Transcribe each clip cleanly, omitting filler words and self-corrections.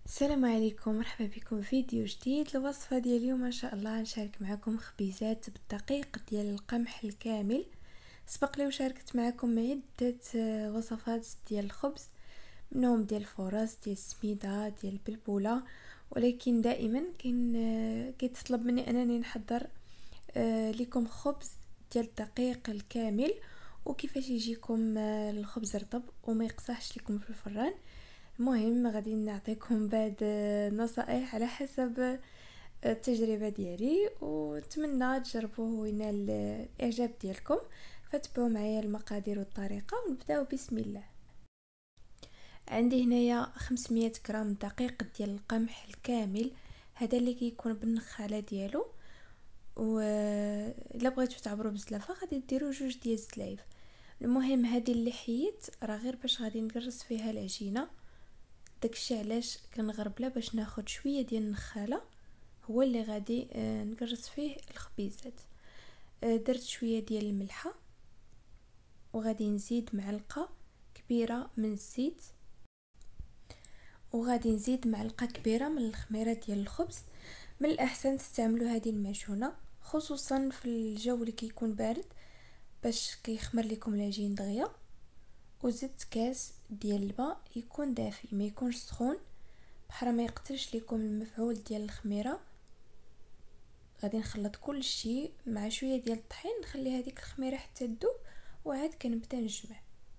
السلام عليكم، مرحبا بكم في فيديو جديد. الوصفه ديال اليوم ان شاء الله نشارك معكم خبيزات بالدقيق ديال القمح الكامل. سبق لي وشاركت معكم عده وصفات ديال الخبز، منهم ديال الفرص، ديال السميده، ديال البلبوله، ولكن دائما كيتطلب مني انني نحضر لكم خبز ديال الدقيق الكامل وكيفاش يجيكم الخبز رطب وما يقصحش لكم في الفران. المهم غادي نعطيكم بعض النصائح على حسب التجربه ديالي، ونتمنى تجربوه وينال الاعجاب ديالكم. فتبعوا معايا المقادير والطريقه ونبداو بسم الله. عندي هنايا 500 غرام دقيق ديال القمح الكامل، هذا اللي كيكون بالنخاله ديالو. الا بغيتو تعبروا بزلافه غادي ديروا 2 ديال الزلايف. المهم هذه اللي حيت راه غير باش غادي نكرس فيها العجينه، داكشي علاش كنغربله باش ناخد شويه ديال النخاله هو اللي غادي نكرس فيه الخبيزات. درت شويه ديال الملحه، وغادي نزيد معلقه كبيره من الزيت، وغادي نزيد معلقه كبيره من الخميره ديال الخبز. من الاحسن تستعملوا هذه المعجونه خصوصا في الجو اللي كيكون بارد باش كيخمر لكم العجين دغيا. وزدت كاس ديال الماء يكون دافي، ما يكونش سخون بحال ما يقتلش لكم المفعول ديال الخميره. غادي نخلط كل شيء مع شويه ديال الطحين، نخلي هذيك الخميره حتى تذوب، وعاد كنبدا نجمع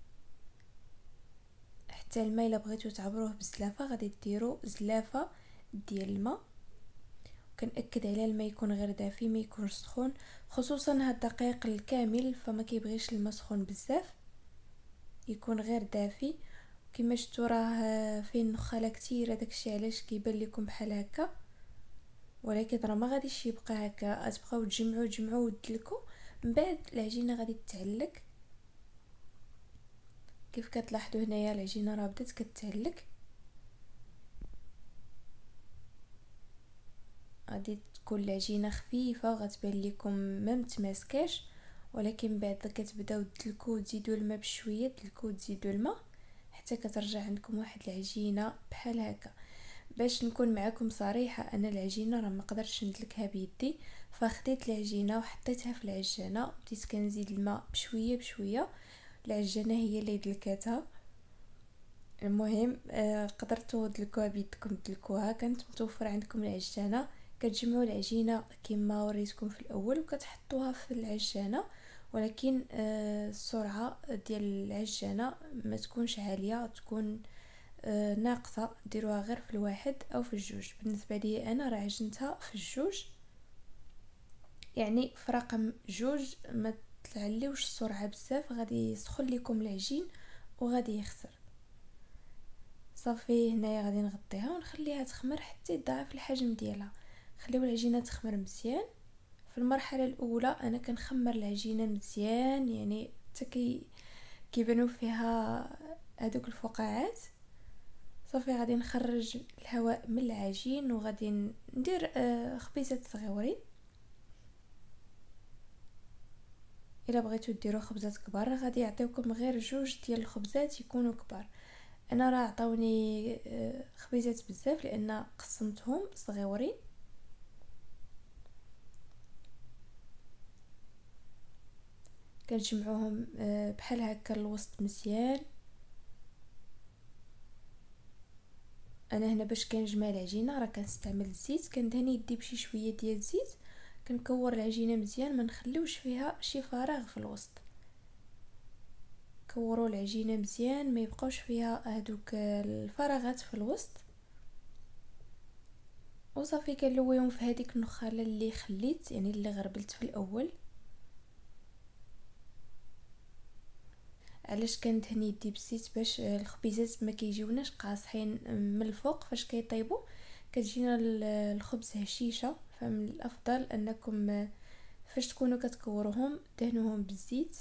حتى الماء. الا بغيتو تعبروه بزلافه غادي ديروا زلافه ديال الماء. كنأكد على الماء يكون غير دافي، ما يكونش سخون، خصوصا هاد الدقيق الكامل فما كيبغيش الماء سخون بزاف، يكون غير دافي. كما شفتوا راه فيه نخاله كثيره، داكشي علاش كيبان لكم بحال هكا، ولكن راه ما غاديش يبقى هكا. غتبقاو تجمعوا وتدلكوا، من بعد العجينه غادي تتعلك. كيف كتلاحظوا هنايا العجينه راه بدات كتعلك، غادي تكون العجينه خفيفه وغتبان لكم ما متماسكاش، ولكن بعد كتبداو تدلكوا وتزيدوا الماء بشويه، تدلكوا وتزيدوا الماء حتى كترجع عندكم واحد العجينه بحال هكا. باش نكون معكم صريحه، انا العجينه راه ما قدرتش ندلكها بيدي، فخديت العجينه وحطيتها في العجانه وبديت كنزيد الماء بشويه بشويه، العجانه هي اللي دلكاتها. المهم قدرتوا تدلكوها بيدكم، تدلكوها كانت متوفره عندكم العجانه. كتجمعوا العجينه كما وريتكم في الاول وكتحطوها في العجانه، ولكن السرعه ديال العجانه ما تكونش عاليه، تكون ناقصه. ديروها غير في الواحد او في الجوج. بالنسبه لي انا راه عجنتها في الجوج، يعني في رقم جوج. ما تعليوش السرعه بزاف، غادي يسخن لكم العجين وغادي يخسر. صافي هنايا غادي نغطيها ونخليها تخمر حتى يضاعف الحجم ديالها. خليو العجينه تخمر مزيان. في المرحله الاولى انا كنخمر العجينه مزيان، يعني حتى كيبانوا فيها هذوك الفقاعات. صافي غادي نخرج الهواء من العجين وغادي ندير خبيزات صغيورين. الا بغيتو ديروا خبزات كبار غادي يعطيوكم غير 2 ديال الخبزات يكونوا كبار. انا راه عطاوني خبيزات بزاف لان قسمتهم صغيورين. كنجمعوهم بحال هكا الوسط مزيان. انا هنا باش كنجمع العجينه راه كنستعمل الزيت، كندهني يدي بشي شويه ديال الزيت، كنكور العجينه مزيان، ما نخليوش فيها شي فراغ في الوسط. كوروا العجينه مزيان، ما يبقاوش فيها هذوك الفراغات في الوسط. وصافي كنلويهم في هذيك النخاله اللي خليت، يعني اللي غربلت في الاول. علاش كندهن يدي بالزيت؟ باش الخبيزات ما كيجيوناش قاصحين من الفوق فاش كيطيبوا، كتجينا الخبز هشيشه. فمن الافضل انكم فاش تكونوا كتكوروهم دهنوهم بالزيت.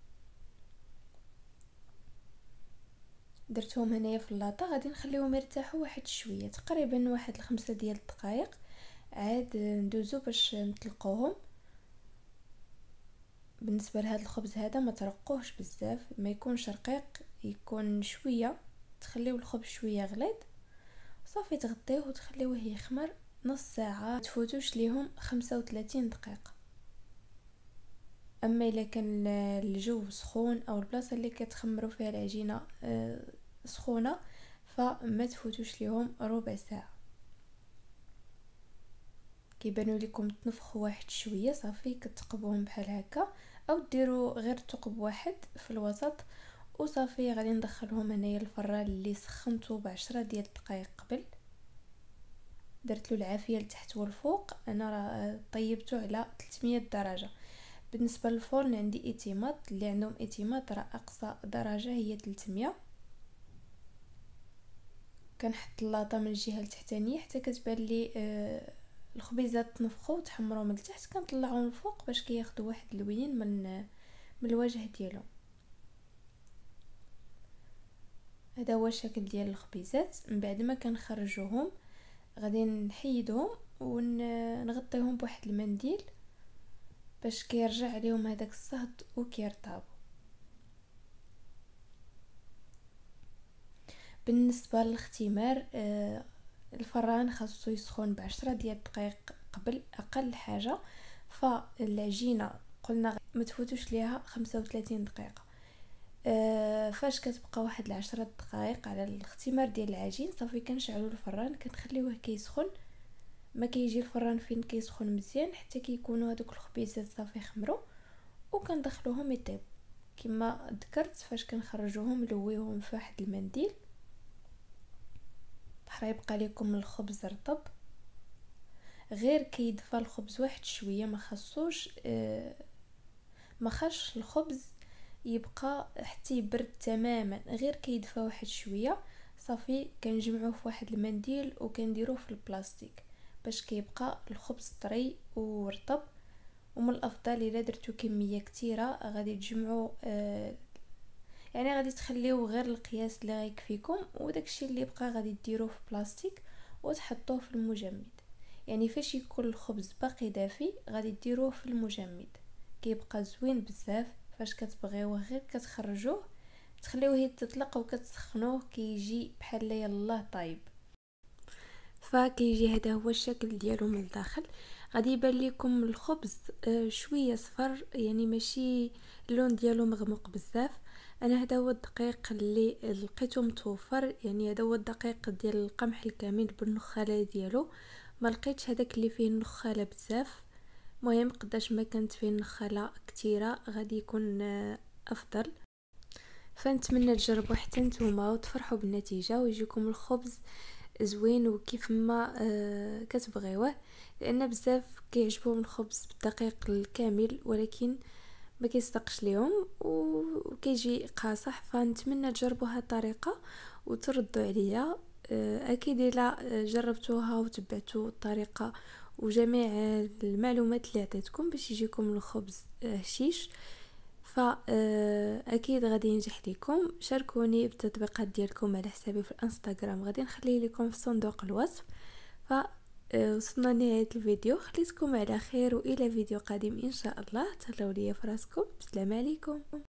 درتهم هنايا في اللاطه، غادي نخليهم يرتاحوا واحد شويه، تقريبا واحد 5 ديال الدقائق، عاد ندوزو باش نطلقوهم. بالنسبه لهذا الخبز هذا ما ترقوهش بزاف، ما يكونش رقيق، يكون شويه، تخليو الخبز شويه غليظ. صافي تغطيوه وتخليوه يخمر نص ساعه، تفوتوش ليهم 35 دقيقه. اما الا كان الجو سخون او البلاصه اللي كتخمروا فيها العجينه سخونه فما تفوتوش ليهم ربع ساعه. كيبانوا لكم تنفخوا واحد شويه صافي كتقبوهم بحال هكا، او ديروا غير ثقب واحد في الوسط وصافي. غادي ندخلهم هنايا الفران اللي سخنته ب10 ديال الدقائق قبل، درت له العافيه لتحت والفوق. انا راه طيبته على 300 درجه. بالنسبه للفرن عندي ايتيماد، اللي عندهم ايتيماد راه اقصى درجه هي 300. كنحط اللاطه من الجهه التحتانيه حتى كتبان لي الخبيزات تنفخوا وتحمروا من التحت، كنطلعهم من الفوق باش كياخذوا واحد اللوين من الوجه ديالهم. هذا هو الشكل ديال الخبيزات. من بعد ما كنخرجوهم غادي نحيدهم ونغطيهم بواحد المنديل باش كيرجع عليهم هذاك الصهد وكيرطابوا. بالنسبه للاختمار الفران خاصو يسخن ب10 ديال الدقائق قبل اقل حاجه. فالعجينه قلنا ما تفوتوش ليها 35 دقيقه. فاش كتبقى واحد 10 دقائق على الاختمار ديال العجين صافي كنشعلوا الفران كنخليوه كيسخن. ما كيجي الفران فين كيسخن مزيان حتى كيكونوا هذوك الخبيزات صافي خمروا، وكندخلوهم يطيب كما ذكرت. فاش كنخرجوهم لويوهم في واحد المنديل بحال يبقى لكم الخبز رطب، غير كيدفى الخبز واحد شويه، ما خاصش الخبز يبقى حتى يبرد تماما، غير كيدفى واحد شويه صافي. كنجمعوه في واحد المنديل وكنديروه في البلاستيك باش كيبقى الخبز طري ورطب. ومن الافضل الا درتو كميه كثيره غادي تجمعوا يعني غادي تخليوه غير القياس اللي غيكفيكم، وداكشي اللي بقى غادي ديروه في بلاستيك وتحطوه في المجمد. يعني فاش يكون الخبز باقي دافي غادي ديروه في المجمد كيبقى زوين بزاف. فاش كتبغيوه غير كتخرجوه تخليوه يتطلق وكتسخنوه كيجي بحال يلاه طايب. فكيجي هذا هو الشكل ديالو من الداخل. غادي يبان لكم الخبز شويه صفر، يعني ماشي اللون ديالو مغمق بزاف. انا هذا هو الدقيق اللي لقيته متوفر، يعني هذا هو الدقيق ديال القمح الكامل بالنخاله ديالو. ما لقيتش هذاك اللي فيه النخاله بزاف. مهم قداش ما كانت فيه النخاله كثيره غادي يكون افضل. فنتمنى تجربوا حتى نتوما وتفرحوا بالنتيجه ويجيكم الخبز زوين وكيف ما كتبغيوه، لان بزاف كيعجبهم الخبز بالدقيق الكامل ولكن ما كيصدقش ليهم وكيجي قاصح. فنتمنى تجربوا هذه الطريقه وتردوا عليا. اكيد الا جربتوها وتبعتوا الطريقه وجميع المعلومات اللي عطيتكم باش يجيكم الخبز هشيش فاكيد غادي ينجح لكم. شاركوني بالتطبيقات ديالكم على حسابي في الانستغرام، غادي نخلي لكم في صندوق الوصف. وصلنا لنهايه الفيديو، خليتكم على خير والى فيديو قادم ان شاء الله. تهلاو ليا فراسكم، بسلام عليكم.